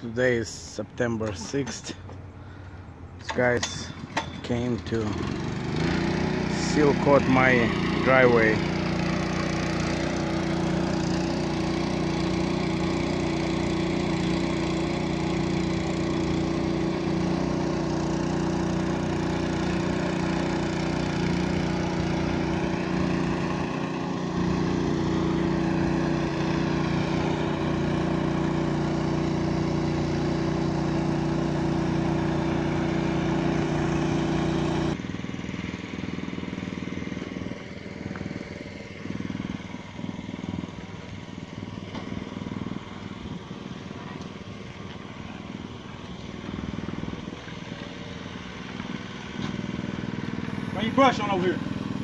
Today is September 6th. These guys came to seal coat my driveway. Bring your brush on over here.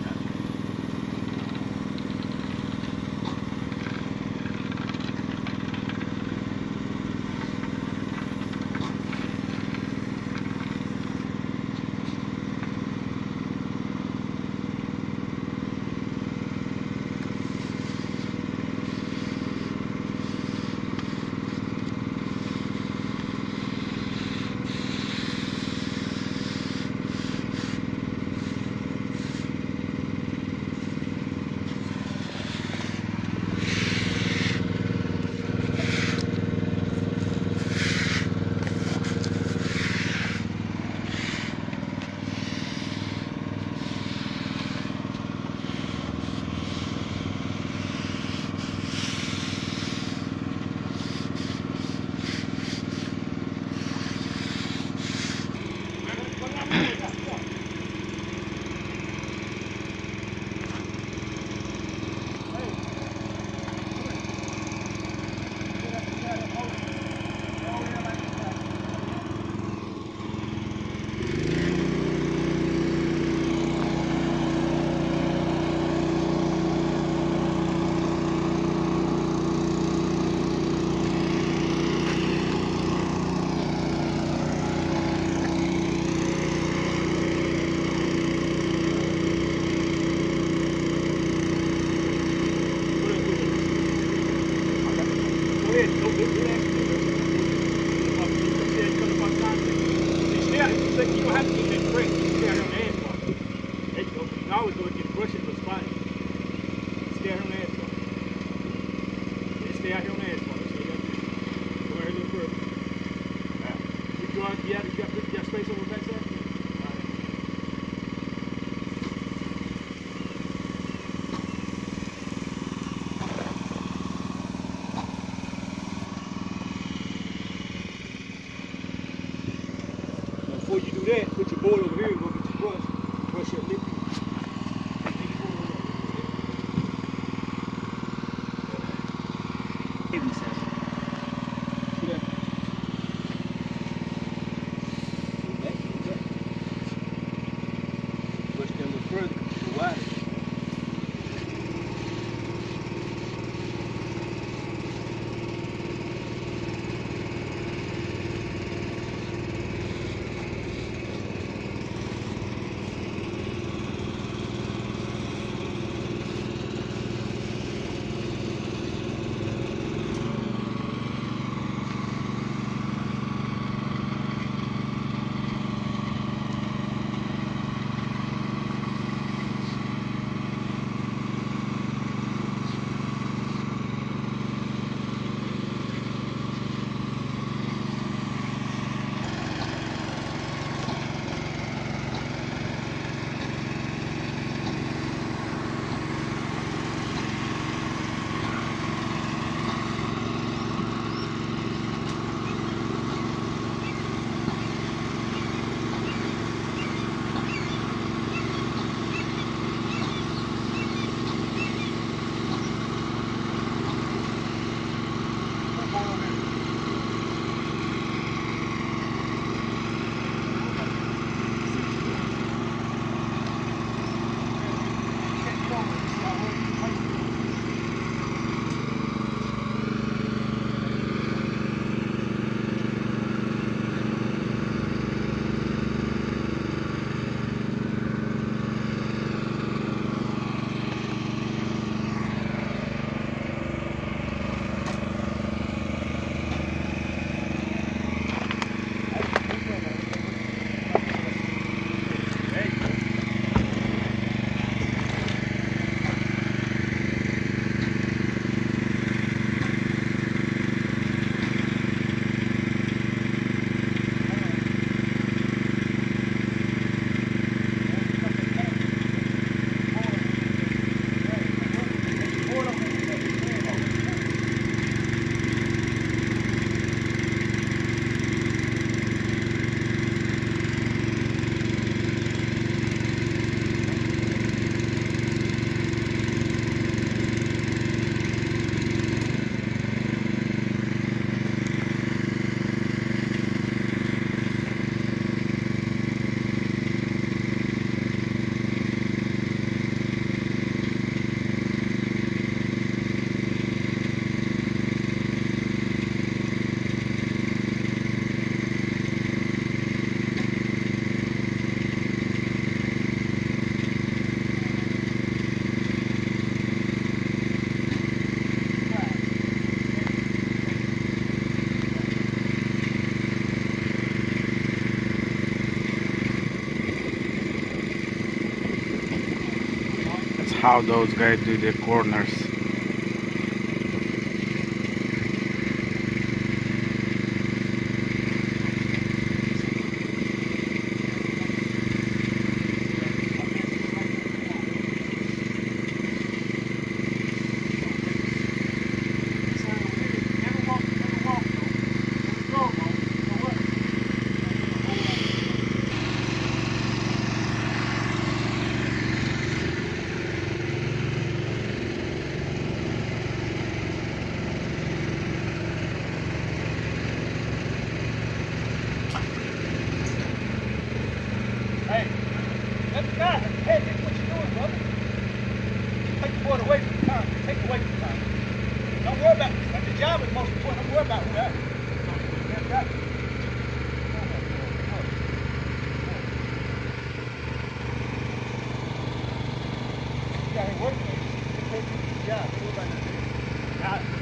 You don't have to get that press. You stay out here on the asphalt. There you go. You can always go and get the brushes for spotting. Stay out here on the asphalt. Just stay out here on the asphalt. That's what you got to do. Go ahead a little further. Alright. You got space over the backside? Before you do that, put your board over here and go get your brush your lip. Push them a little further, go wider. how those guys do the corners. Hey, let the guy, hey, that's what you're doing, brother. Take the board away from the car. Take it away from the car. Don't worry about it. The job is most important. Don't worry about who that is. That's right. You got him working on this. Take the job. Don't worry about that. Got it.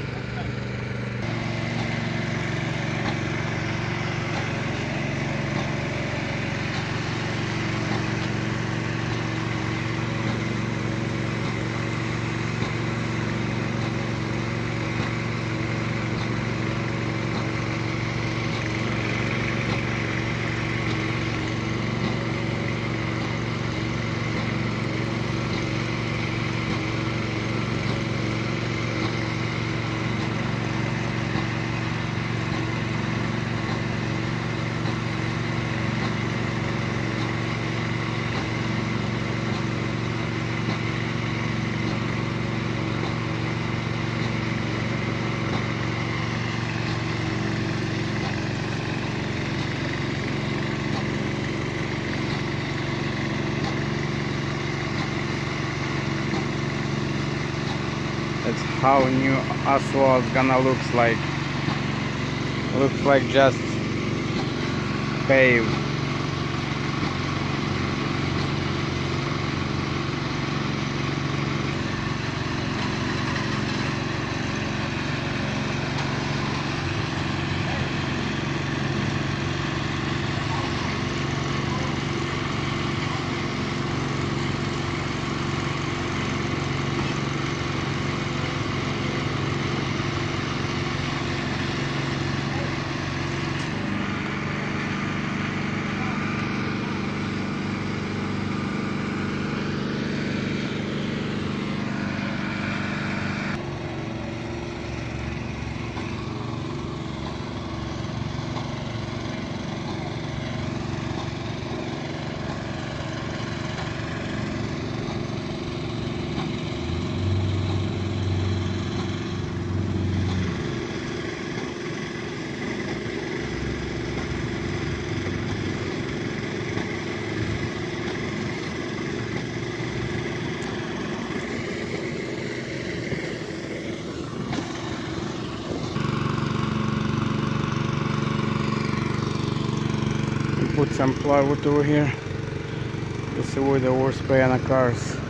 That's how new asphalt gonna looks like. Looks like just paved. Put some plywood over here. Let's avoid the worst pain on the cars.